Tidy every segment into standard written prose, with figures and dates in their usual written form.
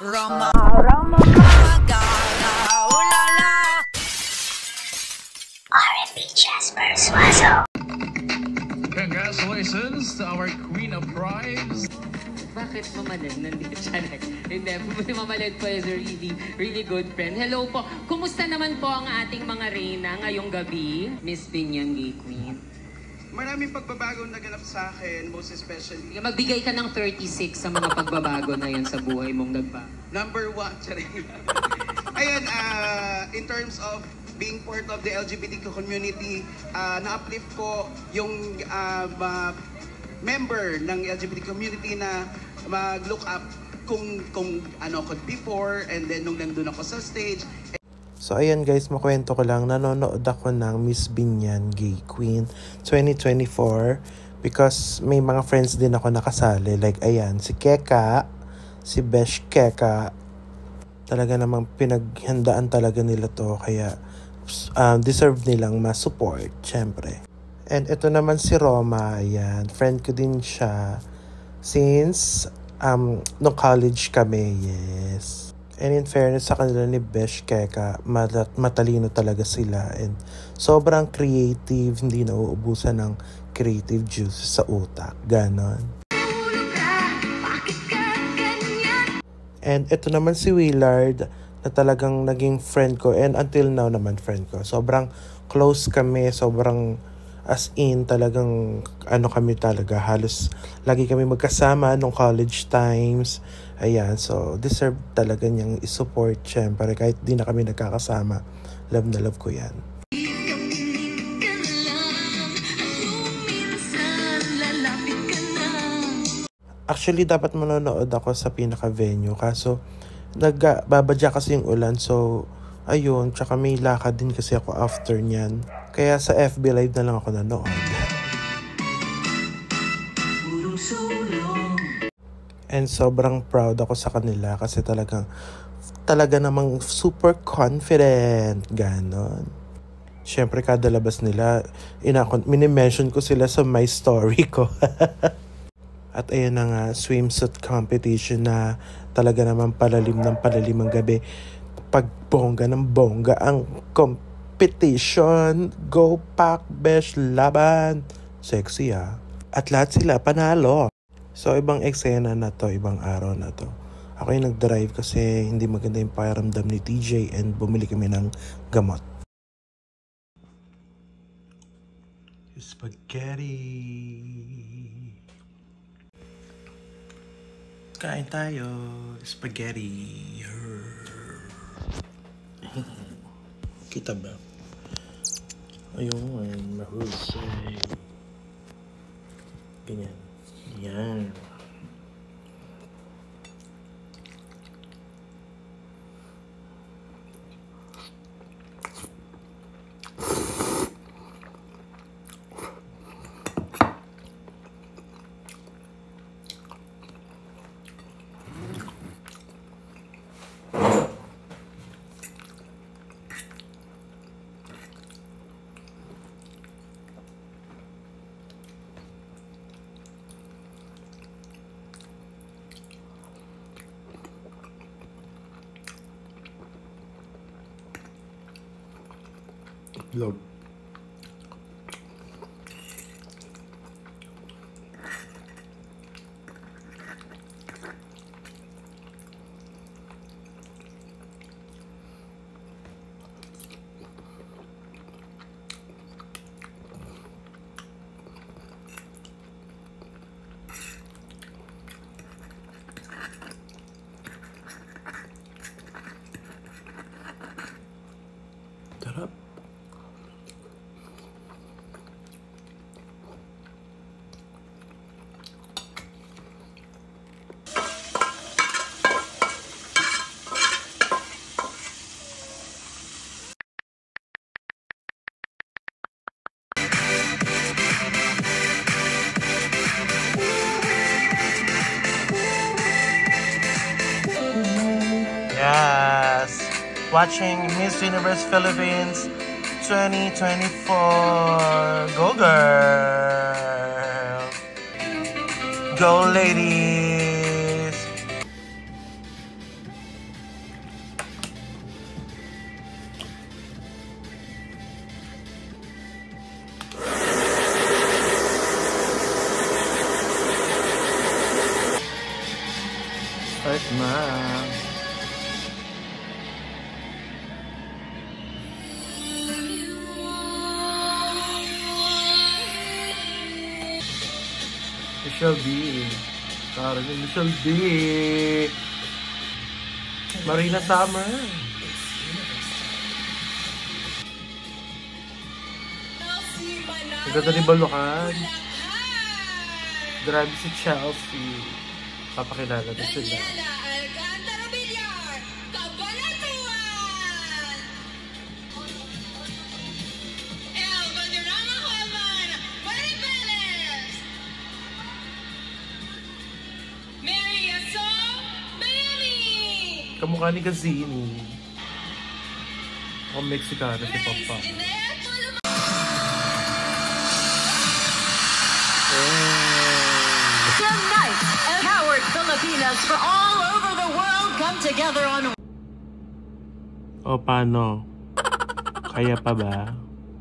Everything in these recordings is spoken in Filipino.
Roma, Roma, Magala, ulala. R&B Jasper Swazo. Congratulations to our Queen of Prize. Bakit Mamalan nandito siya? Hindi, Mamalan po is a really good friend. Hello po. Kumusta naman po ang ating mga reyna ngayong gabi? Miss Binyan Gay Queen. Maraming pagbabago naganap sa akin, most especially. Magbigay ka ng 36 sa mga pagbabago na yan sa buhay mong nagbago. Number 1, charing. Ayun, in terms of being part of the LGBTQ community, na-uplift ko yung member ng LGBT community na mag-look up kung ano ko before, and then nung nandun ako sa stage. So ayan guys, makwento ko lang, nanonood ako ng Miss Binyan Gay Queen 2024 because may mga friends din ako nakasali. Like ayan, si Keka, si Besh Keka, talaga namang pinaghandaan talaga nila to, kaya deserve nilang ma-support, syempre. And ito naman si Roma, ayan, friend ko din siya since no college kami, yes. And in fairness sa kanila ni Besh Keka, matalino talaga sila and sobrang creative, hindi nauubusan ng creative juice sa utak, ganon. And ito naman si Willard na talagang naging friend ko and until now naman friend ko. Sobrang close kami, sobrang as in talagang ano kami talaga, halos lagi kami magkasama nung college times. Ayan, so deserve talaga niyang isupport syempre kahit di na kami nagkakasama. Love na love ko yan. Actually, dapat manonood ako sa pinaka-venue kaso nagbabadya kasi yung ulan, so ayun, tsaka may lakad din kasi ako after nyan. Kaya sa FB Live na lang ako nanood. And sobrang proud ako sa kanila kasi talaga namang super confident, ganon. Siyempre kada labas nila, mini-mention ko sila sa my story ko. At ayan na nga, swimsuit competition na talaga naman palalim ang gabi. Pag bongga ng bongga ang competition. Go Pack, Besh, laban. Sexy At lahat sila panalo. So ibang eksena na to, ibang araw na to. Ako yung nag-drive kasi hindi maganda yung pakiramdam ni TJ and bumili kami ng gamot. Spaghetti. Kain tayo. Spaghetti. Kita ba? Ayun, mahusay. Ganyan. Yan. Log. Tarap. Yes, watching Miss Universe Philippines 2024. Go girl! Go ladies! Start na. Michelle B. Karen and Michelle B. Marina Summer. Ang ganda ni Balukan. Grabe si Chelsea. Papakilala na sila. Alcantara Villar, Cabanatuan! El Valderrama Holman, Maribeles! Mary Yaso, Miami! Kamukha ni Gazini. O Mexicano si Papa. Tonight, empowered Filipinas from all over the world come together on O paano? Kaya pa ba?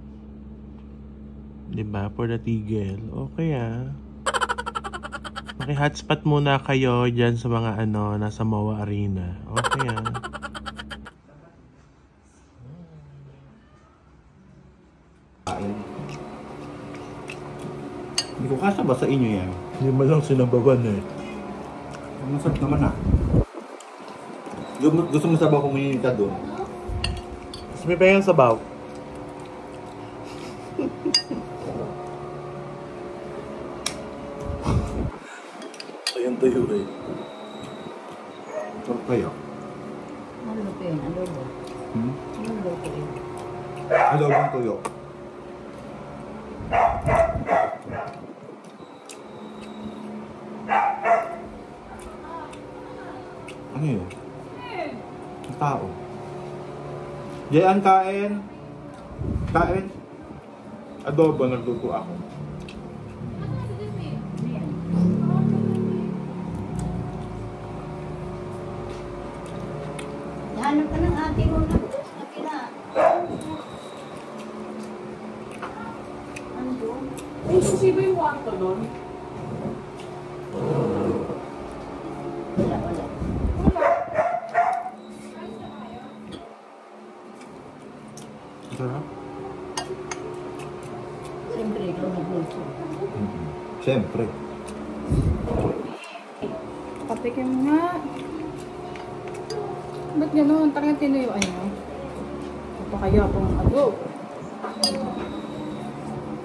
Diba? For the tigil. Okay Maki-hotspot muna kayo dyan sa mga nasa MOA Arena. Okay Hindi ko kasaba sa inyo yan. Hindi mo lang sinabawan Ang sarap naman Gusto mo sabaw kung ka doon? Mas may pengen sabaw. Ayun tayo Sarap kayo. Ano ba yun? Adobo. Adobo ko yun. Adobong tuyo. Ano yun? Ang tao. Diyan kain. Kain. Adobo, nagluto ako. Hanap ka ng ate mo na. Ate na. Ano doon? Ay, susiba yung kwarto doon. Wala. Sarap. Siyempre, ikaw nag-gusto. Siyempre. Patikim nga. Ba't gano'n? Talagang tinuyuan niyo? Ito kaya pong adobo.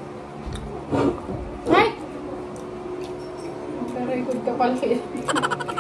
Ay! Pero ikod ka pala.